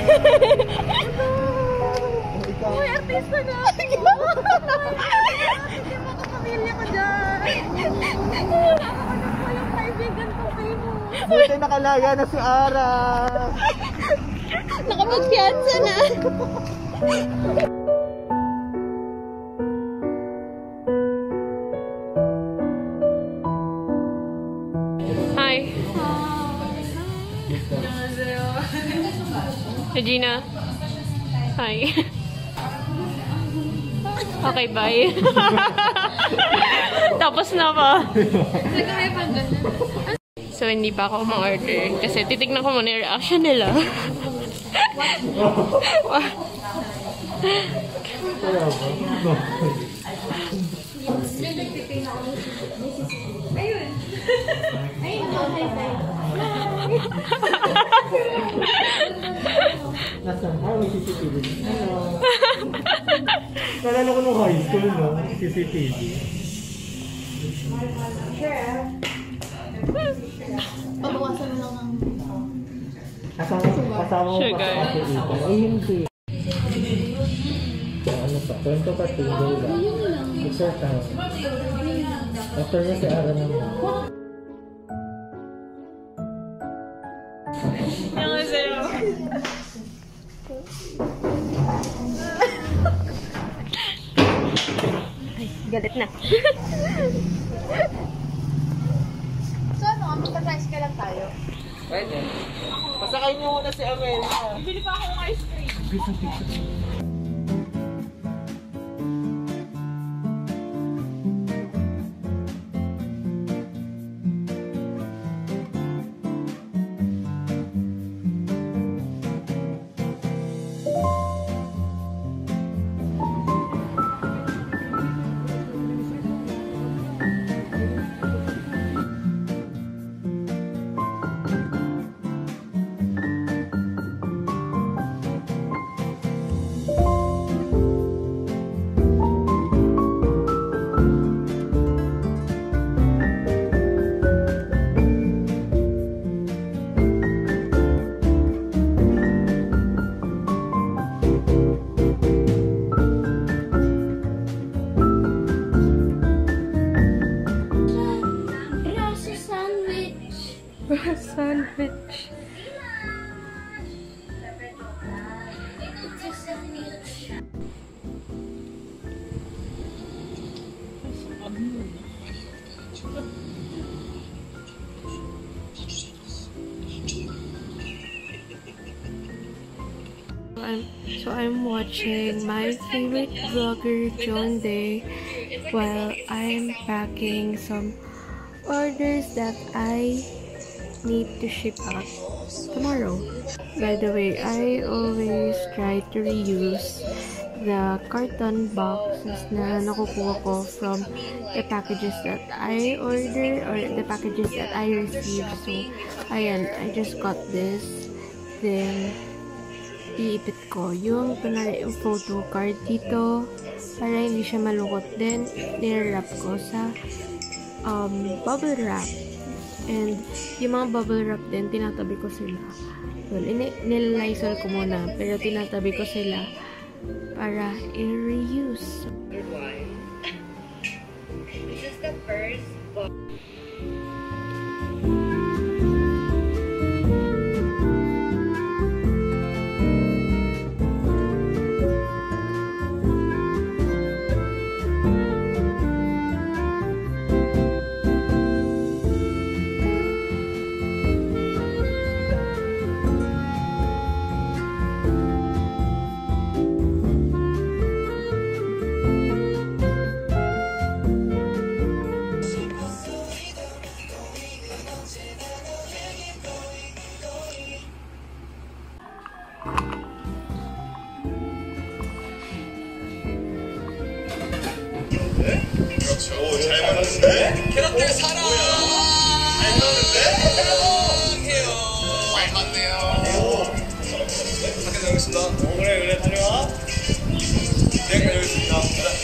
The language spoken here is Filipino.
Uy, artista na ako! Hindi mo kapamilya ko dyan! Nakakahanap ko yung kaibigan ko famous! Buti nakalaga na si Ara! Nakapag-fianza na! Hi! Regina! Hi! Okay, bye! Tapos na ba? So, hindi pa ako ma-order. Kasi titignan ko muna yung reaction nila. Ayun. Ayun. Nasaan? May CCTV. Hello. Nalala ko nung high school, no? CCTV. Pabawasan mo lang ng... Kasama mo pa sa ito. Ay, hindi. Ano pa? Kwento ka, tinggal lang. Picture tayo. After niya si Ara naman. Ay, galit na. So ano, magka-tricycle lang tayo? Pwede. Pasakay niyo muna si Amelia. Bili pa akong ice cream. Sandwich. It's a sandwich. So I'm watching my favorite vlogger John Day while I'm packing some orders that I need to ship out tomorrow. By the way, I always try to reuse the carton boxes na nakukuha ko from the packages that I order or the packages that I receive. So, ayan, I just got this. Then, iipit ko yung kunwari yung photo card dito para hindi siya malukot. Then, nirarap ko sa bubble wrap. And yung mga bubble wrap din, tinatabi ko sila. Well, nilalaysol ko muna, pero tinatabi ko sila para i-reuse. This is the first book. 오, 잘 맞는데? 캐럿들 사랑! 잘 맞는데? 사랑해요. 잘 맞네요. 밖에 다녀오겠습니다. 그래, 다녀와. 네, 다녀오겠습니다.